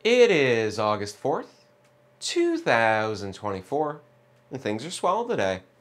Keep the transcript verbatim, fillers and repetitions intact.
It is August fourth, two thousand twenty-four, and things are swell today.